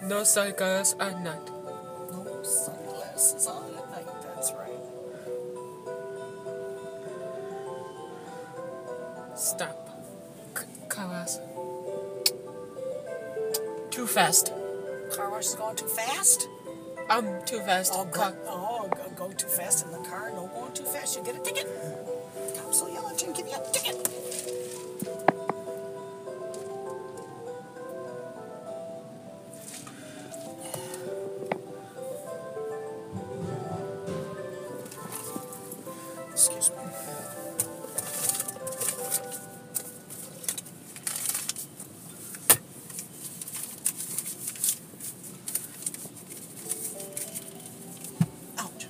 No sunglasses at night. No sunglasses on at night, that's right. Stop. Car wash. Too fast. Car wash is going too fast? I'm too fast. Go too fast in the car. No going too fast. You get a ticket. Cops will yell at you and give you a ticket. Excuse me. Ouch.